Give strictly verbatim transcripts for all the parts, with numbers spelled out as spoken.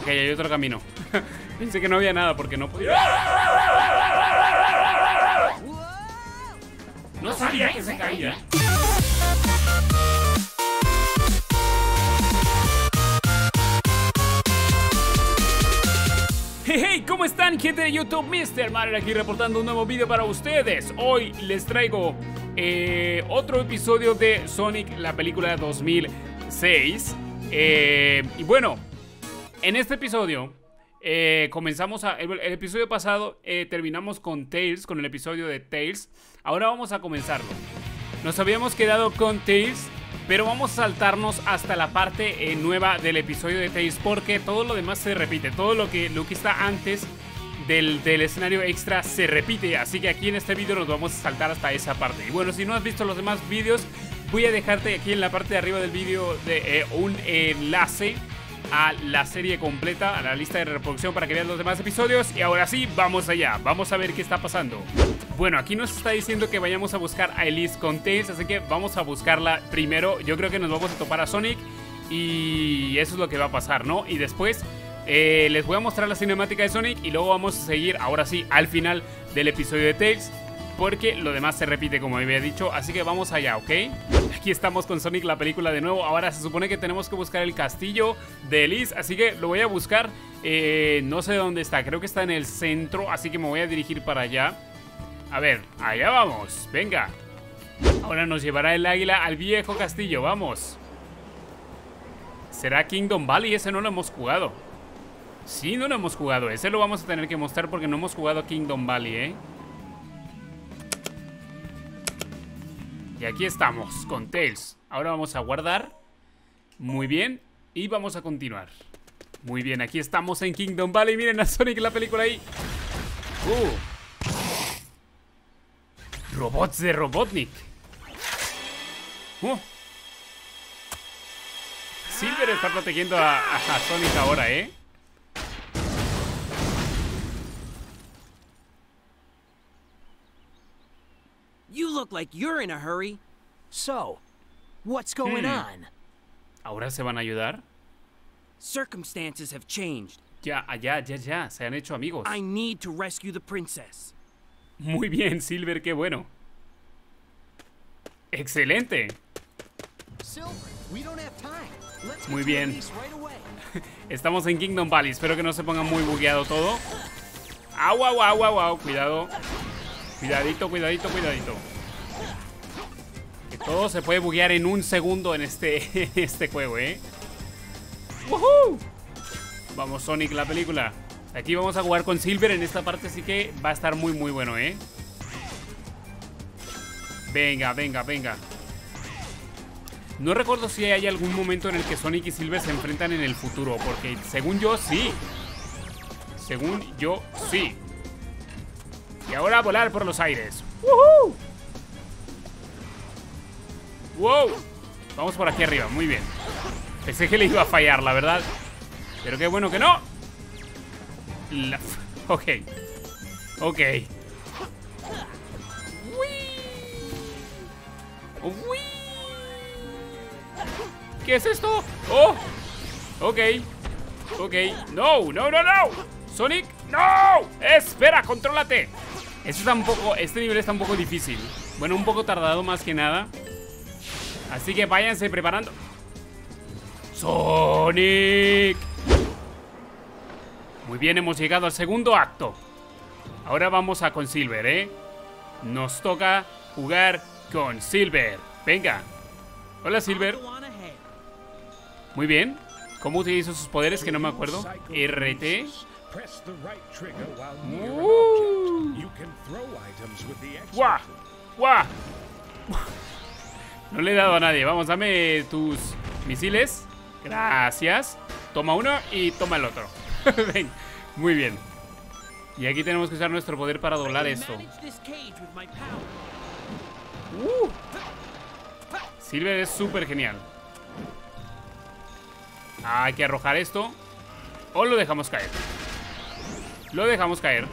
Ok, hay otro camino. Pensé que no había nada porque no podía. No sabía que se caía. Hey, hey, ¿cómo están, gente de YouTube? mister Mario aquí reportando un nuevo video para ustedes. Hoy les traigo eh, otro episodio de Sonic, la película de dos mil seis. eh, Y bueno, en este episodio eh, comenzamos a... El, el episodio pasado eh, terminamos con Tails, con el episodio de Tails. Ahora vamos a comenzarlo. Nos habíamos quedado con Tails, pero vamos a saltarnos hasta la parte eh, nueva del episodio de Tails, porque todo lo demás se repite. Todo lo que, lo que está antes del, del escenario extra se repite. Así que aquí en este video nos vamos a saltar hasta esa parte. Y bueno, si no has visto los demás vídeos, voy a dejarte aquí en la parte de arriba del vídeo de, eh, un enlace a la serie completa, a la lista de reproducción, para que veas los demás episodios. Y ahora sí, vamos allá, vamos a ver qué está pasando. Bueno, aquí nos está diciendo que vayamos a buscar a Elise con Tails, así que vamos a buscarla primero. Yo creo que nos vamos a topar a Sonic y eso es lo que va a pasar, ¿no? Y después eh, les voy a mostrar la cinemática de Sonic y luego vamos a seguir, ahora sí, al final del episodio de Tails, porque lo demás se repite, como había dicho. Así que vamos allá, ¿ok? Aquí estamos con Sonic, la película de nuevo. Ahora se supone que tenemos que buscar el castillo de Elise, así que lo voy a buscar. eh, No sé dónde está, creo que está en el centro, así que me voy a dirigir para allá. A ver, allá vamos, venga. Ahora nos llevará el águila al viejo castillo, vamos. ¿Será Kingdom Valley? Ese no lo hemos jugado. Sí, no lo hemos jugado, ese lo vamos a tener que mostrar porque no hemos jugado Kingdom Valley, ¿eh? Y aquí estamos, con Tails. Ahora vamos a guardar. Muy bien, y vamos a continuar. Muy bien, aquí estamos en Kingdom Valley. Miren a Sonic, la película ahí. Uh Robots de Robotnik. uh. Silver está protegiendo a, a, a Sonic ahora, ¿eh? You look like you're in a hurry. So, what's going hmm. on? ¿Ahora se van a ayudar? Circumstances have changed. Ya, ya, ya, ya, se han hecho amigos. I need to rescue the princess. Muy bien, Silver, qué bueno. Excelente. Muy bien. Estamos en Kingdom Valley, espero que no se ponga muy bugueado todo. Au, au, au, au, au, cuidado. Cuidadito, cuidadito, cuidadito. Que todo se puede buguear en un segundo en este, en este juego, ¿eh? ¡Woohoo! Vamos, Sonic, la película. Aquí vamos a jugar con Silver en esta parte, así que va a estar muy, muy bueno, ¿eh? Venga, venga, venga. No recuerdo si hay algún momento en el que Sonic y Silver se enfrentan en el futuro, porque según yo, sí. Según yo, sí. Y ahora a volar por los aires. ¡Woohoo! ¡Wow! Vamos por aquí arriba, muy bien. Pensé que le iba a fallar, la verdad. Pero qué bueno que no. La... Ok. Ok. Uy. ¿Qué es esto? Oh. Ok. Ok. No, no, no, no. Sonic, no. Espera, contrólate. Este está un poco, este nivel está un poco difícil. Bueno, un poco tardado más que nada. Así que váyanse preparando. Sonic. Muy bien, hemos llegado al segundo acto. Ahora vamos a con Silver, ¿eh? Nos toca jugar con Silver. Venga. Hola, Silver. Muy bien. ¿Cómo utilizo sus poderes? Que no me acuerdo. R T. Uh. ¡Guau! ¡Guau! No le he dado a nadie. Vamos, dame tus misiles. Gracias. Toma uno y toma el otro. Ven. Muy bien. Y aquí tenemos que usar nuestro poder para doblar esto. Uh. Silver es súper genial. Hay que arrojar esto. O lo dejamos caer. Lo dejamos caer.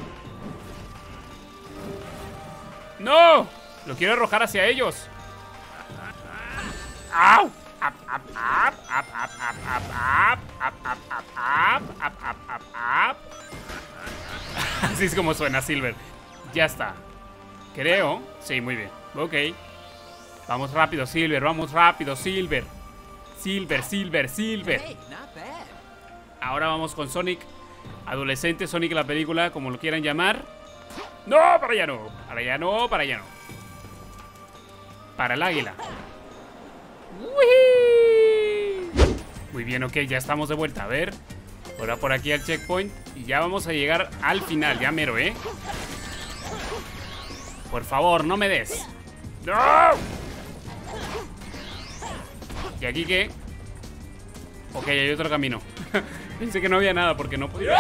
¡No! Lo quiero arrojar hacia ellos. ¡Au! ¡Ap, ap, ap, ap, ap, ap, ap, ap! up, up, up, up, up, up, up, up. Así es como suena Silver. Ya está. Creo. Sí, muy bien. Ok. Vamos rápido, Silver. Vamos rápido, Silver. Silver, Silver, Silver. Ahora vamos con Sonic. Adolescente, Sonic la película, como lo quieran llamar. No, para allá no. Para allá no, para allá no. Para el águila. ¡Uy! Muy bien, ok, ya estamos de vuelta. A ver. Ahora por aquí al checkpoint. Y ya vamos a llegar al final. Ya mero, ¿eh? Por favor, no me des. ¡No! ¿Y aquí qué? Ok, hay otro camino. Pensé que no había nada porque no podía.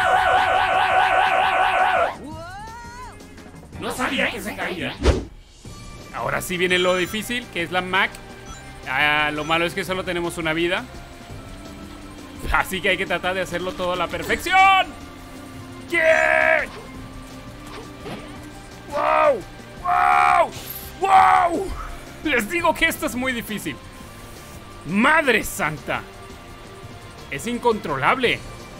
No sabía que se caía. Ahora sí viene lo difícil, que es la Mac. Ah, lo malo es que solo tenemos una vida. Así que hay que tratar de hacerlo todo a la perfección. ¿Qué? ¡Wow! ¡Wow! ¡Wow! Les digo que esto es muy difícil. ¡Madre santa! Es incontrolable.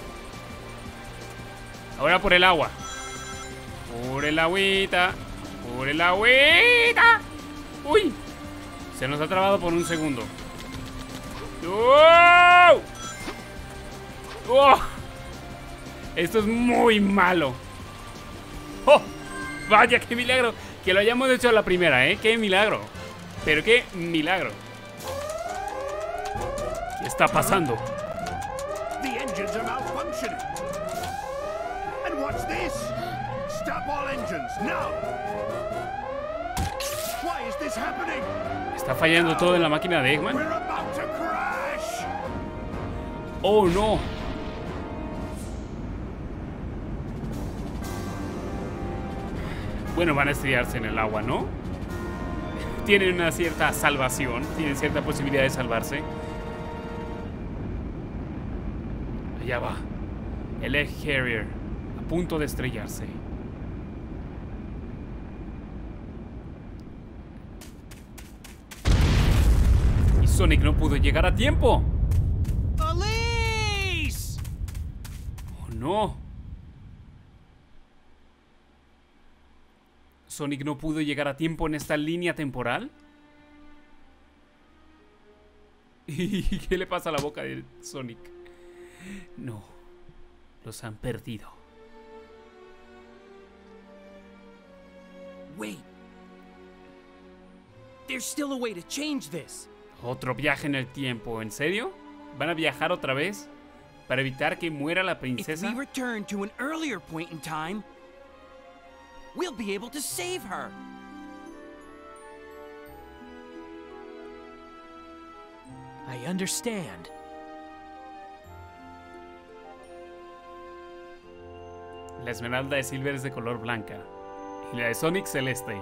Ahora por el agua. Por el agüita. Por el agüita. ¡Uy! Se nos ha trabado por un segundo. ¡Oh! ¡Oh! Esto es muy malo. ¡Oh! Vaya, qué milagro que lo hayamos hecho a la primera, ¿eh? ¡Qué milagro! Pero qué milagro. ¿Qué está pasando? The engines are malfunctioning. And what's this? Stop all engines now. Why is this happening? Está fallando todo en la máquina de Eggman. We're about to crash. Oh, no. Bueno, van a estrellarse en el agua, ¿no? Tienen una cierta salvación. Tienen cierta posibilidad de salvarse. Allá va. El Egg Carrier. A punto de estrellarse. Y Sonic no pudo llegar a tiempo. Elise! Oh, no. Sonic no pudo llegar a tiempo en esta línea temporal. ¿Y qué le pasa a la boca de Sonic? No, los han perdido. Wait. There's still a way to change this. Otro viaje en el tiempo, ¿en serio? ¿Van a viajar otra vez para evitar que muera la If princesa? we return to an earlier point in time, we'll be able to save her. I understand. La esmeralda de Silver es de color blanca y la de Sonic celeste.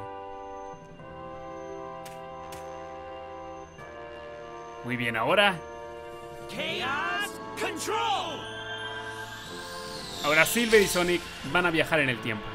Muy bien, ahora. Chaos Control! Ahora Silver y Sonic van a viajar en el tiempo.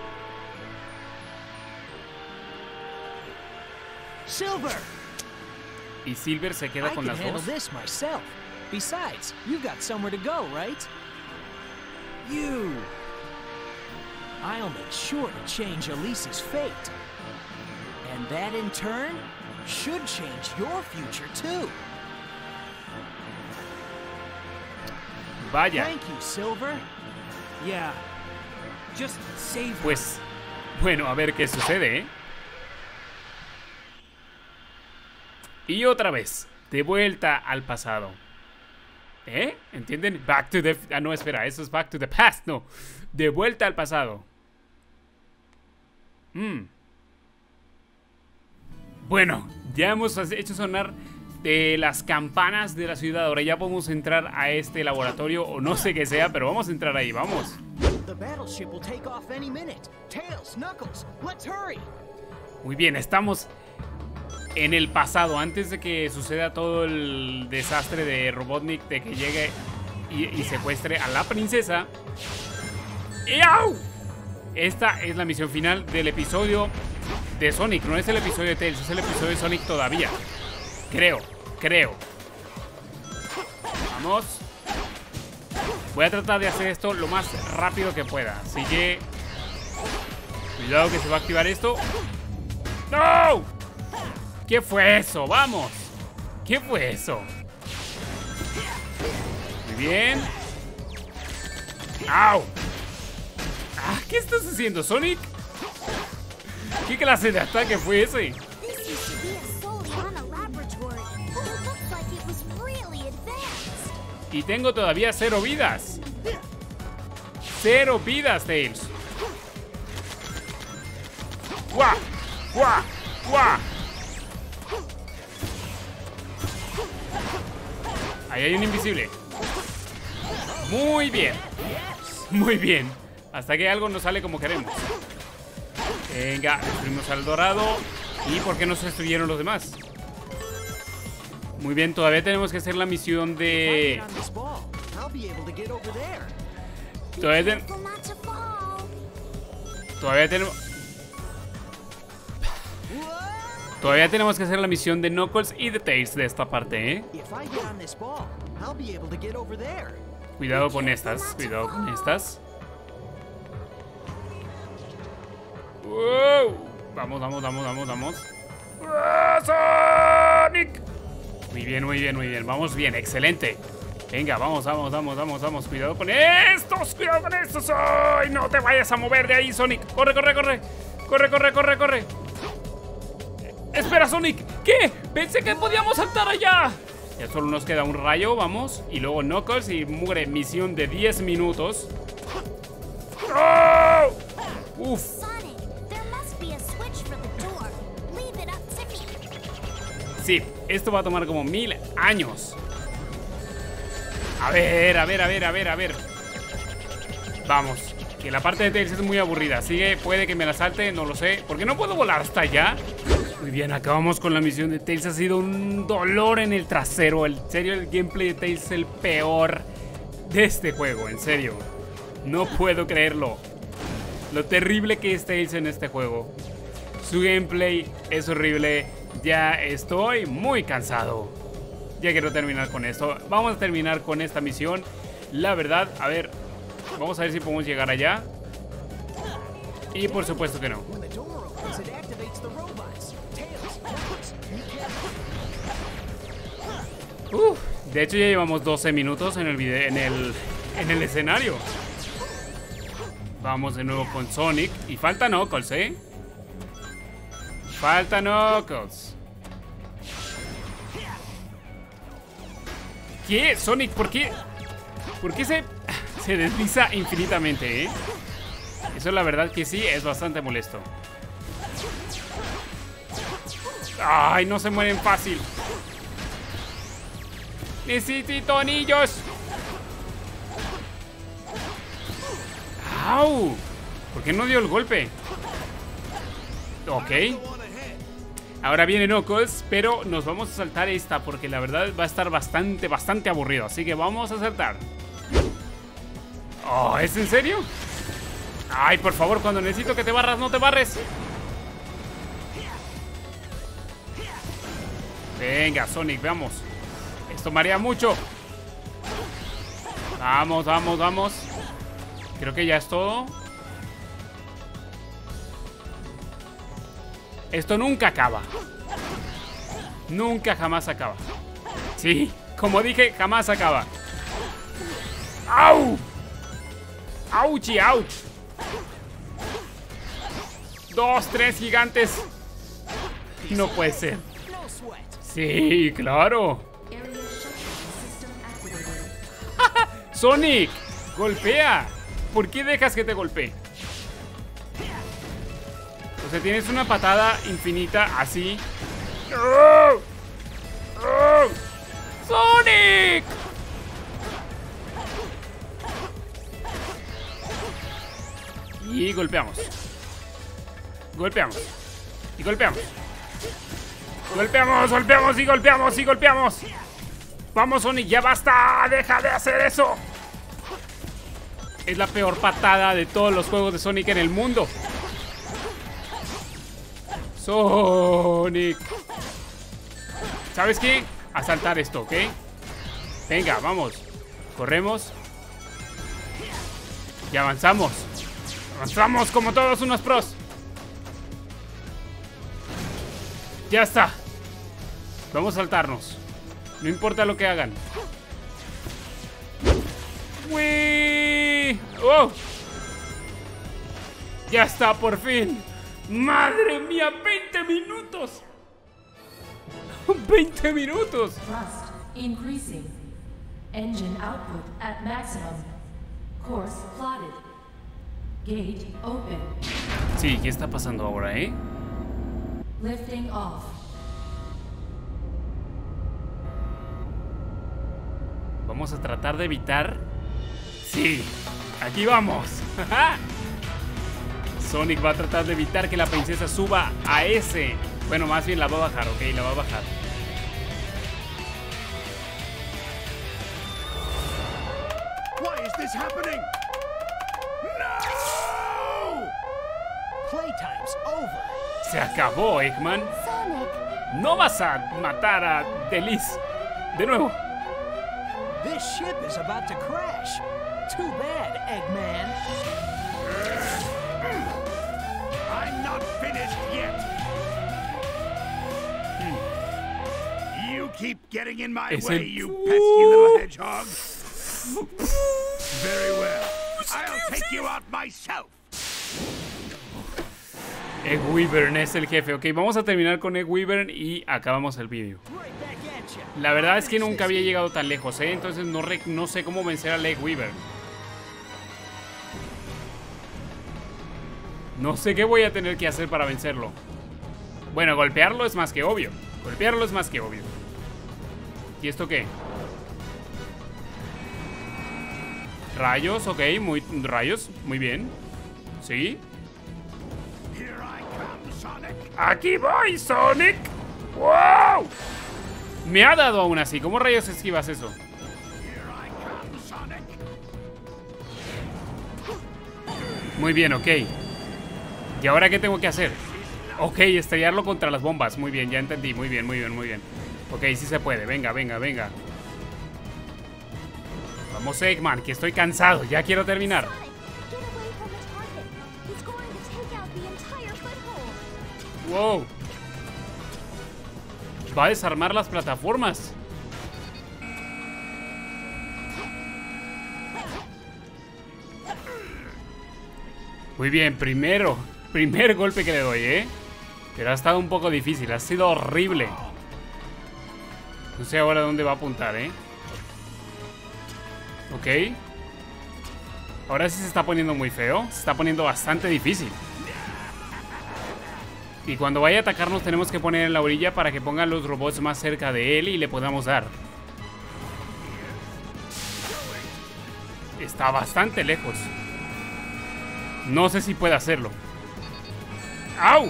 Silver! Y Silver se queda I con can las handle dos. this myself. Besides, you've got somewhere to go, right? You! I'll make sure to change Elise's fate. And that, in turn, should change your future, too. Vaya. Thank you, Silver. Yeah. Just save her. Pues, bueno, a ver qué sucede, ¿eh? Y otra vez, de vuelta al pasado. ¿Eh? ¿Entienden? Back to the... Ah, no, espera, eso es back to the past, no. De vuelta al pasado. Mm. Bueno, ya hemos hecho sonar de las campanas de la ciudad. Ahora ya podemos entrar a este laboratorio, o no sé qué sea, pero vamos a entrar ahí, vamos. The battleship will take off any minute. Tails, Knuckles, let's hurry. Muy bien, estamos en el pasado, antes de que suceda todo el desastre de Robotnik, de que llegue y, y secuestre a la princesa. ¡Yau! Esta es la misión final del episodio de Sonic. No es el episodio de Tails, es el episodio de Sonic todavía. Creo, creo. Vamos. Voy a tratar de hacer esto lo más rápido que pueda. Así que... cuidado que se va a activar esto. ¡No! ¿Qué fue eso? ¡Vamos! ¿Qué fue eso? Muy bien. ¡Au! Ah, ¿qué estás haciendo, Sonic? ¿Qué clase de ataque fue ese? Y tengo todavía cero vidas. Cero vidas, Tails. ¡Guau! ¡Guau! ¡Guau! Ahí hay un invisible. Muy bien. Muy bien. Hasta que algo nos sale como queremos. Venga, destruimos al dorado. ¿Y por qué no se destruyeron los demás? Muy bien, todavía tenemos que hacer la misión de... Todavía, ten... todavía tenemos... Todavía tenemos que hacer la misión de Knuckles y de Tails de esta parte, ¿eh? Cuidado con estas, cuidado con estas. Wow. Vamos, vamos, vamos, vamos, vamos. ¡Sonic! Muy bien, muy bien, muy bien. Vamos bien, excelente. Venga, vamos, vamos, vamos, vamos, vamos. Cuidado con estos, cuidado con estos. ¡Ay! No te vayas a mover de ahí, Sonic. Corre, corre, corre. Corre, corre, corre, corre. Espera, Sonic. ¿Qué? Pensé que podíamos saltar allá. Ya solo nos queda un rayo, vamos. Y luego Knuckles y mugre misión de diez minutos. ¡Oh! Uf. Sí, esto va a tomar como mil años. A ver, a ver, a ver, a ver, a ver. Vamos, que la parte de Tails es muy aburrida. Así que puede que me la salte, no lo sé. ¿Por qué no puedo volar hasta allá? Muy bien, acabamos con la misión de Tails. Ha sido un dolor en el trasero. En serio, el gameplay de Tails es el peor de este juego, en serio. No puedo creerlo. Lo terrible que es Tails en este juego. Su gameplay es horrible. Ya estoy muy cansado. Ya quiero terminar con esto. Vamos a terminar con esta misión. La verdad, a ver, vamos a ver si podemos llegar allá. Y por supuesto que no. Uf, de hecho ya llevamos doce minutos en el video, en el, en el escenario. Vamos de nuevo con Sonic. Y falta Knuckles, ¿eh? Falta Knuckles. ¿Qué? Sonic, ¿por qué? ¿Por qué se, se desliza infinitamente, eh? Eso la verdad que sí es bastante molesto. Ay, no se mueren fácil. Necesito anillos. ¡Au! ¿Por qué no dio el golpe? Ok. Ahora viene Knuckles, pero nos vamos a saltar esta porque la verdad va a estar bastante, bastante aburrido. Así que vamos a saltar. Oh, ¿es en serio? Ay, por favor, cuando necesito que te barras, no te barres. Venga, Sonic, veamos. Esto marea mucho. Vamos, vamos, vamos. Creo que ya es todo. Esto nunca acaba. Nunca jamás acaba. Sí, como dije, jamás acaba. ¡Au! ¡Auchi, ouch! Dos, tres gigantes. No puede ser. Sí, claro. Sonic, golpea. ¿Por qué dejas que te golpee? O sea, tienes una patada infinita así. ¡Oh! ¡Oh! ¡Sonic! Y golpeamos. Golpeamos. Y golpeamos. Golpeamos, golpeamos y golpeamos y golpeamos. Vamos, Sonic, ya basta. Deja de hacer eso. Es la peor patada de todos los juegos de Sonic en el mundo. Sonic. ¿Sabes qué? A saltar esto, ¿ok? Venga, vamos. Corremos. Y avanzamos. Avanzamos como todos unos pros. Ya está. Vamos a saltarnos. No importa lo que hagan. ¡Uy! ¡Oh! Ya está, por fin. ¡Madre mía! ¡veinte minutos! ¡veinte minutos! Thrust increasing. Engine output at maximum. Course plotted. Gate open. Sí, ¿qué está pasando ahora, eh? Lifting off. Vamos a tratar de evitar. Sí, aquí vamos. Sonic va a tratar de evitar que la princesa suba a ese. Bueno, más bien la va a bajar, ok, la va a bajar. Why is this happening? No! Playtime's over. Se acabó, Eggman. Sonic, No vas a matar a Delice. De nuevo. This ship is about to crash. Too bad, Eggman. I'm not finished yet. You keep getting in my Es way, el- you pesky little hedgehog. Very well. I'll take you out myself. Egg Wyvern es el jefe. Ok, vamos a terminar con Egg Wyvern y acabamos el vídeo. Right back at ya. La verdad es que nunca había llegado tan lejos, ¿eh? Entonces no, re- no sé cómo vencer a Egg Wyvern. No sé qué voy a tener que hacer para vencerlo. Bueno, golpearlo es más que obvio. Golpearlo es más que obvio. ¿Y esto qué? Rayos, ok, muy... Rayos, muy bien. ¿Sí? Here I come, Sonic. ¡Aquí voy, Sonic! ¡Wow! Me ha dado aún así. ¿Cómo rayos esquivas eso? Here I come, Sonic. Muy bien, ok. ¿Y ahora qué tengo que hacer? Ok, estrellarlo contra las bombas. Muy bien, ya entendí. Muy bien, muy bien, muy bien. Ok, sí se puede. Venga, venga, venga. Vamos, Eggman, que estoy cansado. Ya quiero terminar. Sonic, get away from the target. He's going to take out the entire foothold. Wow. Va a desarmar las plataformas. Muy bien, primero. Primer golpe que le doy, ¿eh? Pero ha estado un poco difícil. Ha sido horrible. No sé ahora dónde va a apuntar, ¿eh? Ok. Ahora sí se está poniendo muy feo. Se está poniendo bastante difícil. Y cuando vaya a atacarnos tenemos que poner en la orilla para que pongan los robots más cerca de él y le podamos dar. Está bastante lejos. No sé si puede hacerlo. ¡Au!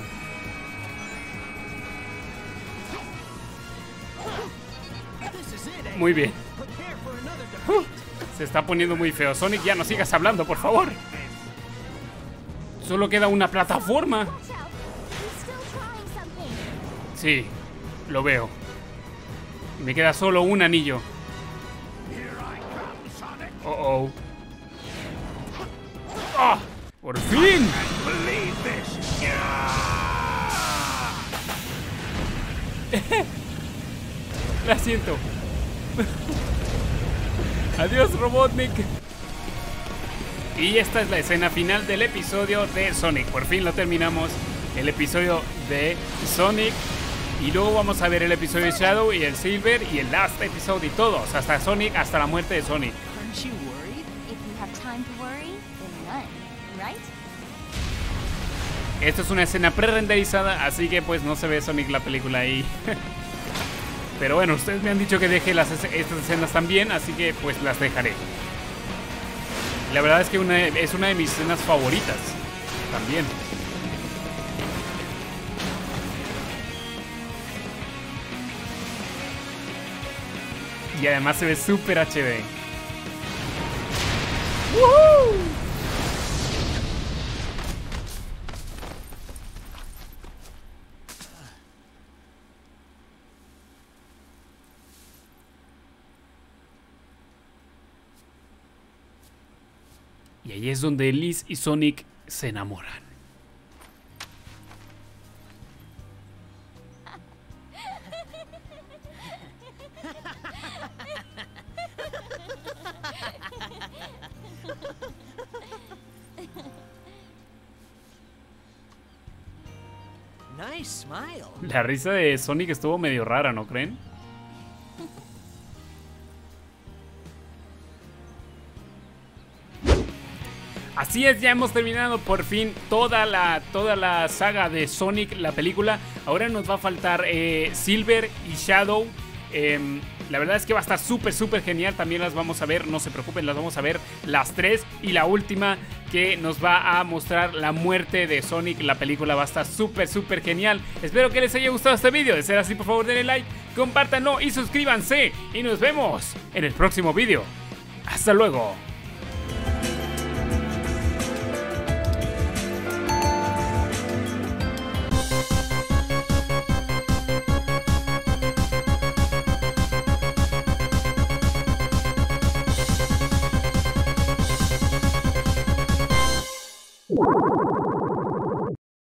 This is it, Eggman. Muy bien. Prepare for another Uh, defeat. se está poniendo muy feo. Sonic, ya no sigas hablando, por favor. Solo queda una plataforma. Watch out. He's still trying something. Sí, lo veo. Me queda solo un anillo. Here I come, Sonic. Oh, oh. ¡Ah! ¡Por fin! Believe this. La siento. Adiós, Robotnik. Y esta es la escena final del episodio de Sonic. Por fin lo terminamos. El episodio de Sonic. Y luego vamos a ver el episodio de Shadow y el Silver y el Last Episode y todos. Hasta Sonic, hasta la muerte de Sonic. Aren't you worried? If you have time to worry, then none, right? Esto es una escena pre-renderizada, así que pues no se ve Sonic la película ahí. Pero bueno, ustedes me han dicho que deje las, estas escenas también, así que pues las dejaré. La verdad es que una, es una de mis escenas favoritas también. Y además se ve súper H D. ¡Woohoo! Y ahí es donde Liz y Sonic se enamoran. Nice smile. La risa de Sonic estuvo medio rara, ¿no creen? Así es, ya hemos terminado por fin toda la, toda la saga de Sonic, la película. Ahora nos va a faltar eh, Silver y Shadow. Eh, la verdad es que va a estar súper, súper genial. También las vamos a ver, no se preocupen, las vamos a ver las tres. Y la última que nos va a mostrar la muerte de Sonic. La película va a estar súper, súper genial. Espero que les haya gustado este video. De ser así, por favor denle like, compártanlo y suscríbanse. Y nos vemos en el próximo video. Hasta luego. You